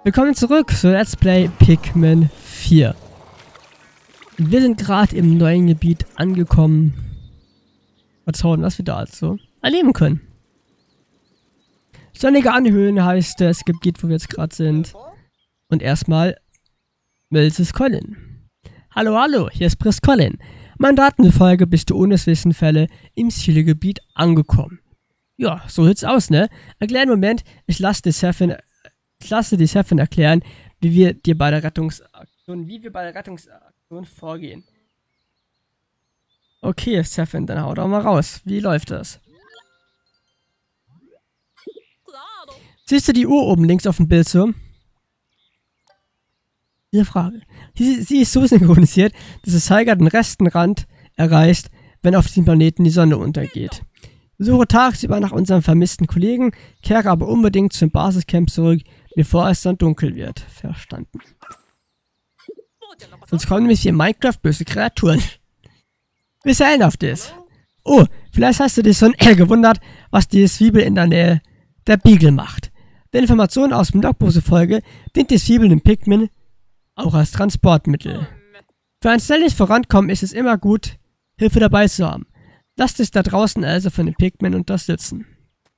Willkommen zurück zu Let's Play Pikmin 4. Wir sind gerade im neuen Gebiet angekommen. Mal schauen, was wir da also erleben können. Sonnige Anhöhen heißt das Gebiet, wo wir jetzt gerade sind. Und erstmal Mrs. Colin. Hallo, hallo, hier ist Prinz Colin. Meinen Daten zufolge bist du ohne Zwischenfälle im Zielgebiet angekommen. Ja, so sieht's aus, ne? Einen kleinen Moment, ich lasse die Chefin erklären, wie wir bei der Rettungsaktion vorgehen. Okay, Chefin, dann hau doch mal raus. Wie läuft das? Siehst du die Uhr oben links auf dem Bildschirm? Diese Frage. Sie ist so synchronisiert, dass der Zeiger den Restenrand erreicht, wenn auf diesem Planeten die Sonne untergeht. Suche tagsüber nach unserem vermissten Kollegen, kehre aber unbedingt zum Basiscamp zurück, bevor es dann dunkel wird. Verstanden. Sonst kommen nämlich hier in Minecraft böse Kreaturen. Wie erinnert ist. Oh, vielleicht hast du dich schon gewundert, was die Zwiebel in der Nähe der Beagle macht. Der Information aus dem Logbuch zufolge dient die Zwiebel dem Pikmin auch als Transportmittel. Für ein schnelles Vorankommen ist es immer gut, Hilfe dabei zu haben. Lasst es da draußen also von den Pikmin unterstützen.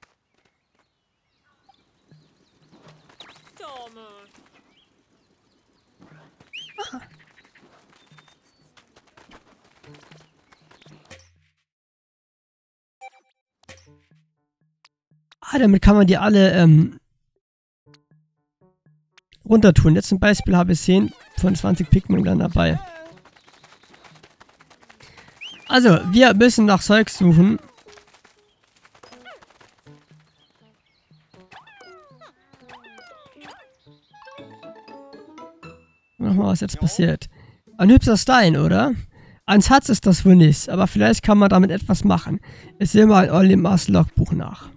Damit kann man die alle runter tun. Jetzt zum Beispiel habe ich 10 von 20 Pikmin dann dabei. Also, wir müssen nach Zeug suchen. Nochmal, was jetzt passiert. Ein hübscher Stein, oder? Ein Schatz ist das wohl nicht, aber vielleicht kann man damit etwas machen. Ich sehe mal in Olimars Logbuch nach.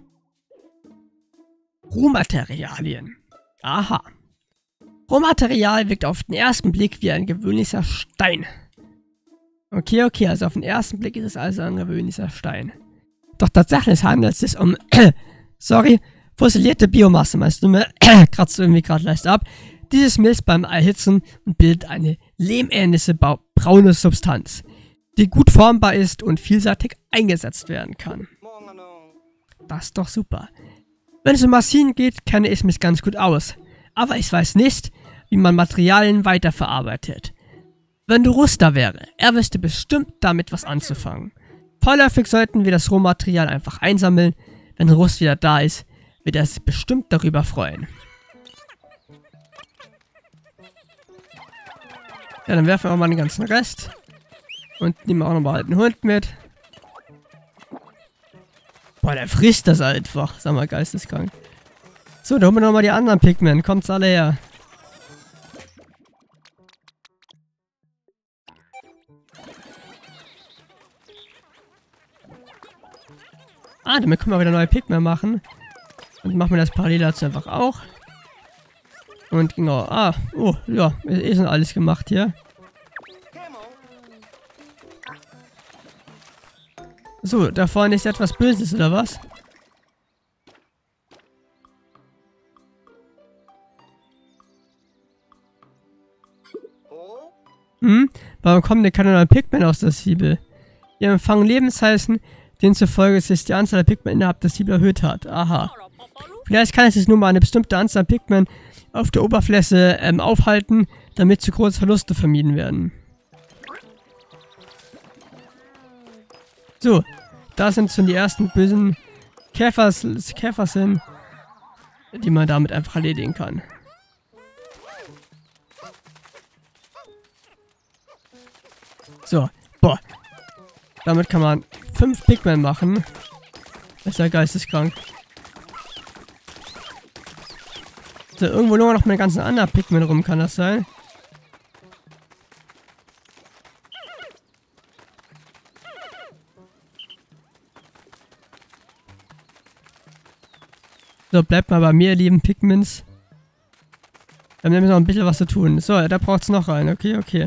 Rohmaterialien. Aha. Rohmaterial wirkt auf den ersten Blick wie ein gewöhnlicher Stein. Okay, also auf den ersten Blick ist es also ein gewöhnlicher Stein. Doch tatsächlich handelt es sich um, fossilierte Biomasse, meinst du mir? Kratzt irgendwie gerade leicht ab. Dieses milzt beim Erhitzen und bildet eine lehmähnliche braune Substanz, die gut formbar ist und vielseitig eingesetzt werden kann. Das ist doch super. Wenn es um Maschinen geht, kenne ich mich ganz gut aus. Aber ich weiß nicht, wie man Materialien weiterverarbeitet. Wenn du Rüster wäre, er wüsste bestimmt damit was anzufangen. Vorläufig sollten wir das Rohmaterial einfach einsammeln. Wenn Rust wieder da ist, wird er sich bestimmt darüber freuen. Ja, dann werfen wir auch mal den ganzen Rest. Und nehmen auch nochmal den Hund mit. Boah, der frisst das einfach. Sag mal, geisteskrank. So, da holen wir nochmal die anderen Pikmin. Kommt's alle her. Damit können wir wieder neue Pikmin machen. Und machen wir das parallel dazu einfach auch. Und genau, oh, ja, ist schon alles gemacht hier. So, da vorne ist etwas Böses, oder was? Warum kommen denn keine neuen Pikmin aus der Zwiebel? Wir empfangen Lebenszeichen, denen zufolge sich die Anzahl der Pikmin innerhalb der Zwiebel erhöht hat. Aha. Vielleicht kann es sich nur mal eine bestimmte Anzahl an Pikmin auf der Oberfläche aufhalten, damit zu große Verluste vermieden werden. So, da sind schon die ersten bösen Käferchen, die man damit einfach erledigen kann. So, boah. Damit kann man 5 Pikmin machen. Das ist ja geisteskrank. So, irgendwo nur noch mit den ganzen anderen Pikmin rum, kann das sein? So, bleibt mal bei mir, ihr lieben Pikmins. Wir haben nämlich noch ein bisschen was zu tun. So, da braucht es noch einen. Okay.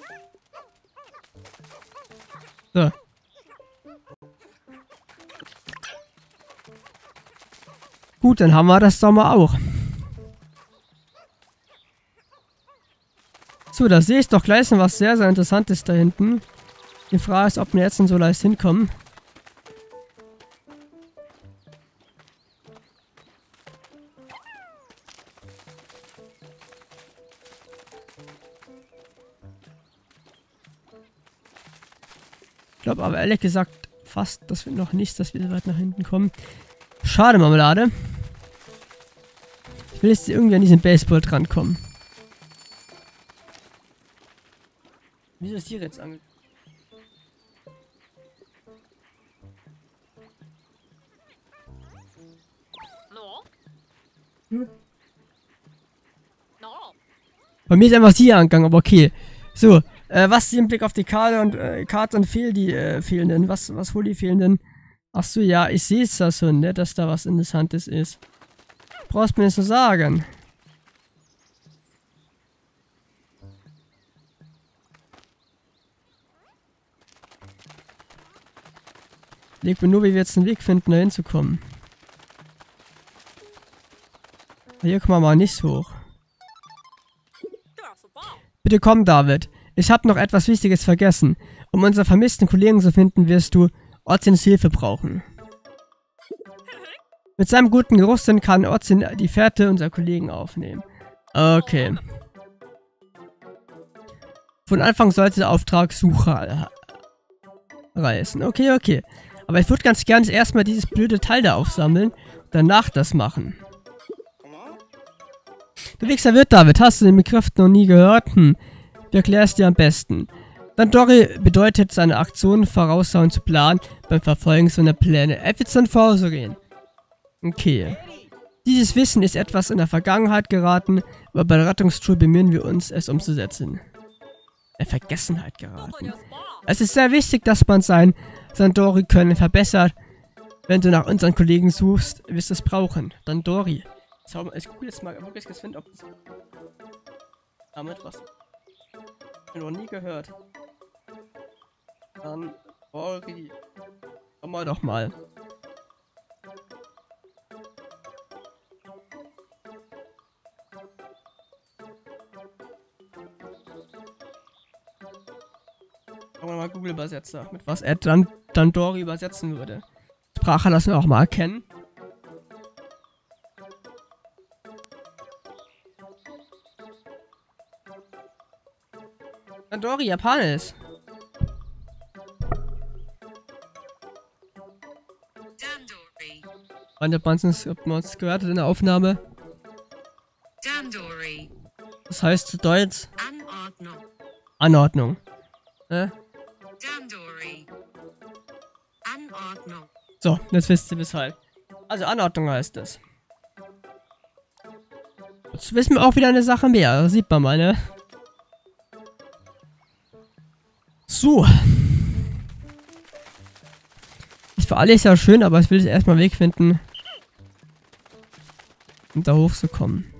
So. gut, dann haben wir das doch mal auch. So, da sehe ich doch gleich noch was sehr, sehr Interessantes da hinten. Die Frage ist, ob wir jetzt so leicht hinkommen. Ich glaube aber ehrlich gesagt fast, dass wir noch nicht, dass wir so weit nach hinten kommen. Schade, Marmelade. Ich will jetzt irgendwie an diesen Baseball drankommen. Wieso ist hier jetzt ange... Hm? Bei mir ist einfach hier angegangen, aber okay. So, was ist im Blick auf die Karte und fehlen die fehlenden? Was wohl die fehlenden? Achso, ja, ich sehe es da schon, ne, dass da was Interessantes ist. Brauchst mir nicht so sagen. Leg mir nur, wie wir jetzt einen Weg finden, da hinzukommen. Hier kommen wir mal nicht hoch. Bitte komm, David. Ich habe noch etwas Wichtiges vergessen. Um unsere vermissten Kollegen zu finden, wirst du Otzins Hilfe brauchen. Mit seinem guten Geruchssinn kann Otzin die Fährte unserer Kollegen aufnehmen. Okay. Von Anfang sollte der Auftrag Sucher reißen. Okay, okay. Aber ich würde ganz gerne erstmal dieses blöde Teil da aufsammeln und danach das machen. Du Wichser wird, David, hast du den Begriff noch nie gehört? Wie erklärst du dir am besten? Dandori bedeutet, seine Aktionen vorausschauend zu planen, beim Verfolgen seiner Pläne effizient vorzugehen. Okay. Dieses Wissen ist etwas in der Vergangenheit geraten, aber bei der Rettungstour bemühen wir uns, es umzusetzen. In Vergessenheit geraten. Es ist sehr wichtig, dass man sein Dandori-Können verbessert. Wenn du nach unseren Kollegen suchst, wirst du es brauchen. Dandori. Ich gucke jetzt mal wirklich finden, ob das damit was. Ich habe noch nie gehört. Dandori. Komm mal doch mal. Sagen wir mal Google-Übersetzer, mit was er Dandori übersetzen würde. Sprache lassen wir auch mal erkennen. Dandori, Japanisch. Dandori. Und ob man es gehört hat in der Aufnahme. Dandori. Das heißt zu Deutsch Anordnung. Anordnung. Ne? Dandori. Anordnung. So, jetzt wisst ihr Bescheid. Also Anordnung heißt es. Jetzt wissen wir auch wieder eine Sache mehr. Das sieht man mal, ne? So. Ist für alle ja schön, aber ich will jetzt erstmal einen Weg finden, um da hochzukommen.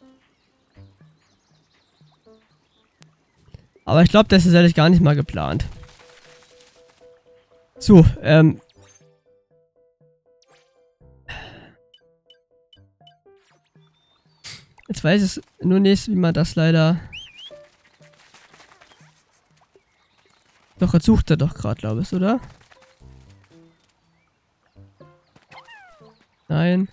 Aber ich glaube, das ist ehrlich gar nicht mal geplant. So, jetzt weiß ich nur nicht, wie man das leider... Doch, jetzt sucht er doch gerade, glaube ich, oder? Nein.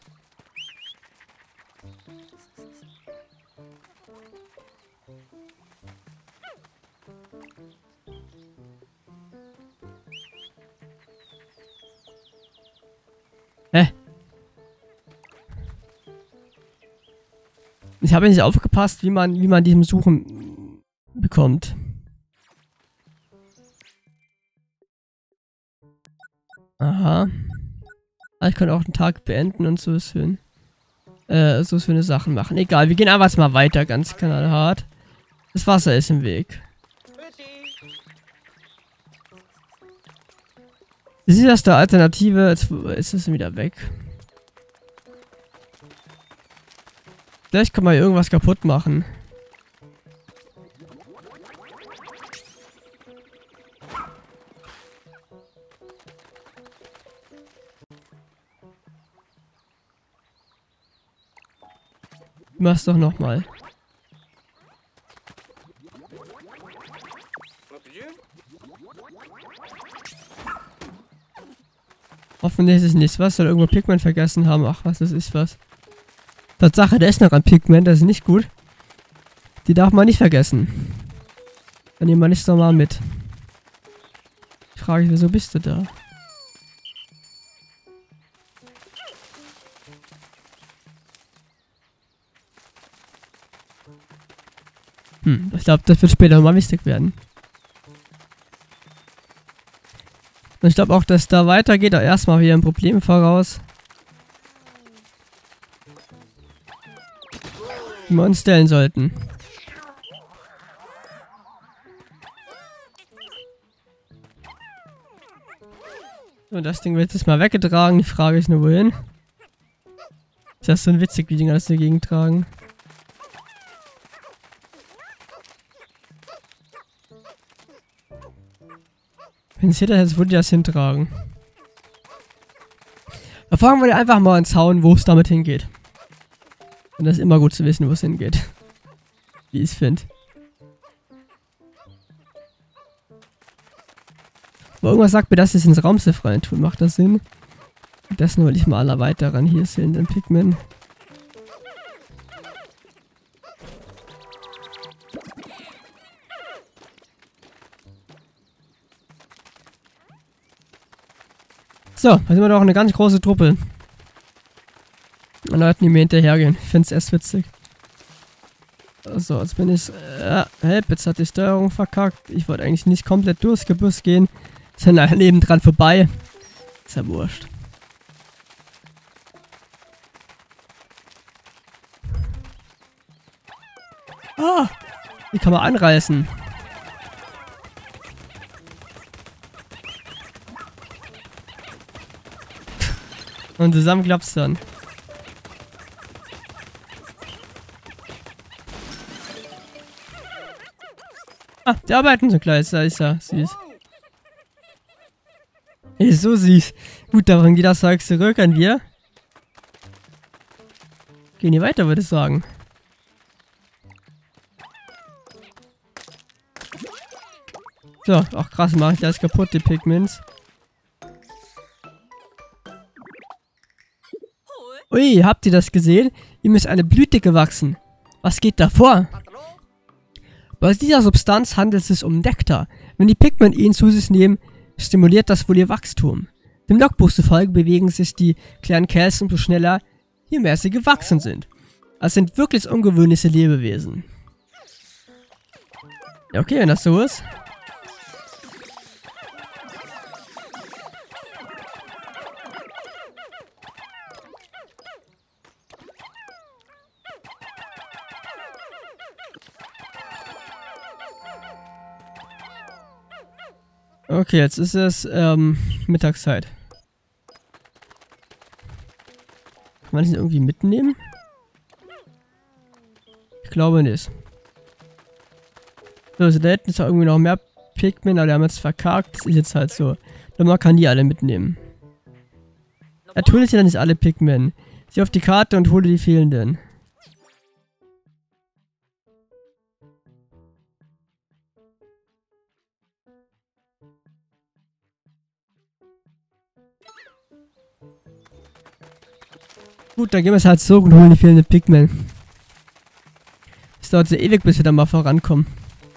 Hä? Ich habe nicht aufgepasst, wie man diesem Suchen bekommt. Aha. Ah, ich kann auch einen Tag beenden und so schön. So schöne Sachen machen. Egal, wir gehen einfach mal weiter, ganz knallhart. Das Wasser ist im Weg. Ist das der Alternative? Jetzt ist es wieder weg. Vielleicht kann man irgendwas kaputt machen. Mach's doch nochmal. Hoffentlich ist es nichts. Was soll irgendwo Pigment vergessen haben? Ach was, das ist was. Tatsache, der ist noch ein Pigment, das ist nicht gut. Die darf man nicht vergessen. Dann nehmen wir nicht so mal mit. Ich frage mich, wieso bist du da? Ich glaube, das wird später mal wichtig werden. Und ich glaube auch, dass da weitergeht, aber erstmal wieder ein Problem voraus. Die wir uns stellen sollten. So, das Ding wird jetzt mal weggetragen. Die Frage ist nur, wohin? Ist das so witzig, wie die Dinger das dagegen tragen? Wenn es jeder jetzt, wo die das hintragen. Da fragen wir die einfach mal ins Hauen, wo es damit hingeht. Und das ist immer gut zu wissen, wo es hingeht. Wie ich es finde. Aber irgendwas sagt mir, dass es ins Raumschiff rein tun. Macht das Sinn? Das nur, weil ich mal alle weiteren hier sind, den Pigmen. So, da sind wir doch eine ganz große Truppe. Und Leuten, die mir hinterhergehen. Ich finde es erst witzig. So, jetzt bin ich... Help, jetzt hat die Steuerung verkackt. Ich wollte eigentlich nicht komplett durchs Gebüsch gehen. Sind ein Leben dran vorbei. Ist ja wurscht. Ah! Die kann man anreißen. Und zusammen klappt's dann. Ah, die arbeiten so gleich, da ist ja süß. Ey, so süß. Gut, dann bringen die das Zeug zurück an wir. Gehen die weiter, würde ich sagen. So, ach krass, mache ich das kaputt, die Pigments. Ui, habt ihr das gesehen? Ihm ist eine Blüte gewachsen. Was geht da vor? Bei dieser Substanz handelt es sich um Nektar. Wenn die Pigment ihn zu sich nehmen, stimuliert das wohl ihr Wachstum. Dem Logbuch zufolge bewegen sich die kleinen Kerls umso schneller, je mehr sie gewachsen sind. Es sind wirklich ungewöhnliche Lebewesen. Ja, okay, wenn das so ist. Okay, jetzt ist es Mittagszeit. Kann man das irgendwie mitnehmen? Ich glaube nicht. So, also da hinten ist auch irgendwie noch mehr Pigmen, aber die haben jetzt verkackt. Das ist jetzt halt so. Man kann die alle mitnehmen. Natürlich sind ja nicht alle Pigmen. Sieh auf die Karte und hole die fehlenden. Gut, dann gehen wir es halt so und holen die fehlenden Pigmen. Es dauert so ewig, bis wir da mal vorankommen.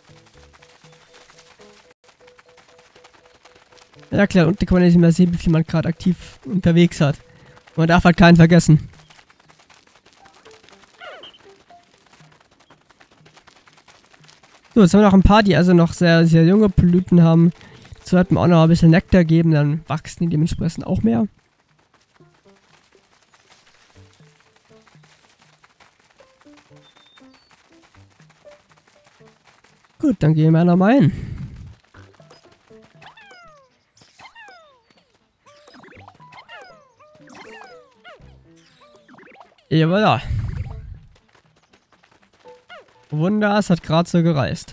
Ja klar, und da kann man nicht mehr sehen, wie viel man gerade aktiv unterwegs hat. Man darf halt keinen vergessen. So, jetzt haben wir noch ein paar, die also noch sehr, sehr junge Blüten haben. Dazu sollten wir auch noch ein bisschen Nektar geben, dann wachsen die dementsprechend auch mehr. Gut, dann gehen wir nochmal hin. Ja, voilà. Wunder, es hat gerade so gereist.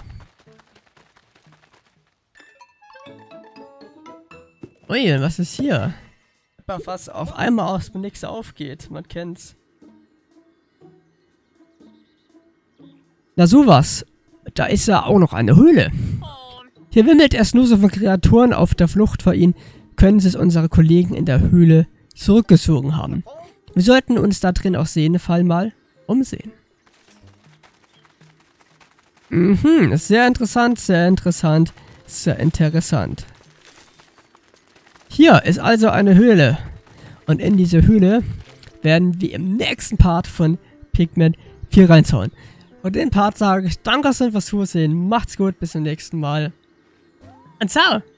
Ui, was ist hier? Was auf einmal aus dem Nix aufgeht. Man kennt's. Na sowas. Da ist ja auch noch eine Höhle. Hier wimmelt es nur so von Kreaturen auf der Flucht vor ihnen, können es unsere Kollegen in der Höhle zurückgezogen haben. Wir sollten uns da drin auf jeden Fall mal umsehen. Sehr interessant, sehr interessant, sehr interessant. Hier ist also eine Höhle. Und in diese Höhle werden wir im nächsten Part von Pikmin 4 reinzauen. Und den Part sage ich danke fürs Zusehen. Macht's gut, bis zum nächsten Mal. Und ciao!